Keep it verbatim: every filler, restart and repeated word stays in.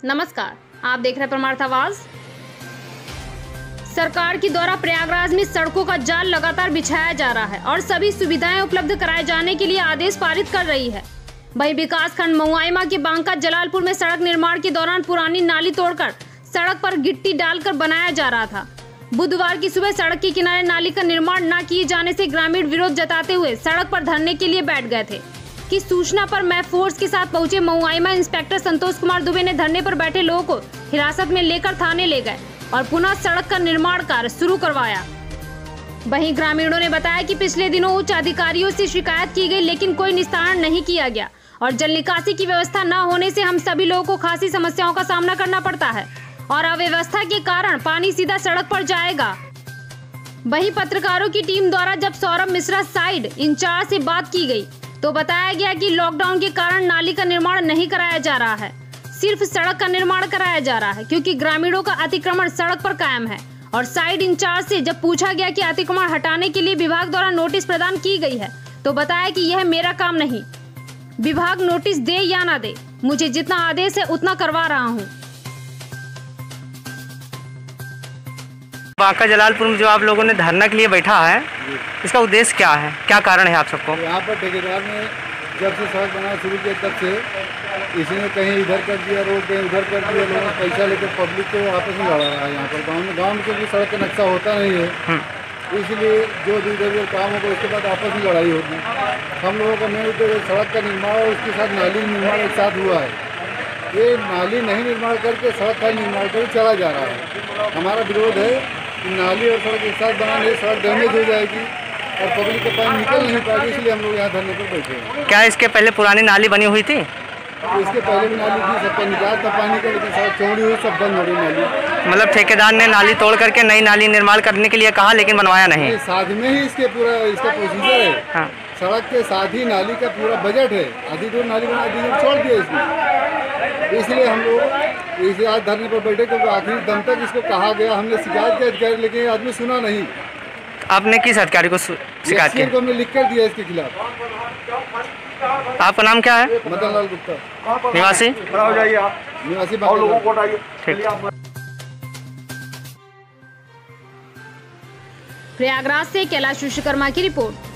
नमस्कार, आप देख रहे हैं परमार्थ आवाज। सरकार के द्वारा प्रयागराज में सड़कों का जाल लगातार बिछाया जा रहा है और सभी सुविधाएं उपलब्ध कराए जाने के लिए आदेश पारित कर रही है। वहीं विकास खंड महुआइमा के बांका जलालपुर में सड़क निर्माण के दौरान पुरानी नाली तोड़कर सड़क पर गिट्टी डालकर बनाया जा रहा था। बुधवार की सुबह सड़क के किनारे नाली का निर्माण न किए जाने से ग्रामीण विरोध जताते हुए सड़क पर धरने के लिए बैठ गए थे। की सूचना पर मैं फोर्स के साथ पहुंचे महुआइमा इंस्पेक्टर संतोष कुमार दुबे ने धरने पर बैठे लोगों को हिरासत में लेकर थाने ले गए और पुनः सड़क का निर्माण कार्य शुरू करवाया। वहीं ग्रामीणों ने बताया कि पिछले दिनों उच्च अधिकारियों से शिकायत की गई, लेकिन कोई निस्तारण नहीं किया गया और जल निकासी की व्यवस्था न होने से हम सभी लोगों को खासी समस्याओं का सामना करना पड़ता है और अव्यवस्था के कारण पानी सीधा सड़क पर जाएगा। वहीं पत्रकारों की टीम द्वारा जब सौरभ मिश्रा साइड इंचार्ज से बात की गई तो बताया गया कि लॉकडाउन के कारण नाली का निर्माण नहीं कराया जा रहा है, सिर्फ सड़क का निर्माण कराया जा रहा है क्योंकि ग्रामीणों का अतिक्रमण सड़क पर कायम है। और साइड इंचार्ज से जब पूछा गया कि अतिक्रमण हटाने के लिए विभाग द्वारा नोटिस प्रदान की गई है तो बताया कि यह मेरा काम नहीं, विभाग नोटिस दे या ना दे, मुझे जितना आदेश है उतना करवा रहा हूँ। बांका जलालपुर में जो आप लोगों ने धरना के लिए बैठा है, इसका उद्देश्य क्या है, क्या कारण है आप सबको? यहाँ पर ठेकेदार ने जब से सड़क बनाना शुरू किया तब से इसी ने कहीं इधर कर दिया रोड, कहीं उधर कर दिया, लोगों ने पैसा लेकर पब्लिक को आपस में लड़ा रहा है। यहाँ पर गाँव में गाँव में क्योंकि सड़क का नक्शा होता नहीं है, इसलिए जो दूर काम होगा उसके बाद आपस में लड़ाई होगी। हम लोगों का मेन उद्देश्य सड़क का निर्माण और उसके साथ नाली निर्माण एक साथ हुआ है। ये नाली नहीं निर्माण करके सड़क का निर्माण कर चला जा रहा है। हमारा विरोध है कि नाली और सड़क एक साथ बनाने सड़क डैमेज हो जाएगी और पब्लिक का पानी निकल नहीं पाएगी, इसलिए हम लोग यहाँ धरने पर बैठे हैं। क्या इसके पहले पुरानी नाली बनी हुई थी? इसके पहले भी नाली थी, सबका निकाल था पानी का, लेकिन सड़क चौड़ी हुई, सब बंद हो गई नाली। मतलब ठेकेदार ने नाली तोड़ करके नई नाली निर्माण करने के लिए कहा लेकिन बनवाया नहीं? साथ में ही इसके पूरा इसका प्रोसीजर है। हाँ। सड़क के साथ ही नाली का पूरा बजट है, आधी दूर नाली बना दी छोड़ दिया इसमें। इसलिए हम लोग इसे आज धरने पर बैठे क्योंकि आखिरी दम तक इसको कहा गया, हमने शिकायत किया अधिकारी, लेकिन आदमी सुना नहीं। आपने किस अधिकारी को शिकायत की? हमने लिख कर दिया इसके खिलाफ। आपका नाम क्या है? मदन लाल गुप्ता, निवासी निवासी प्रयागराज से कैलाश विश्वकर्मा की रिपोर्ट।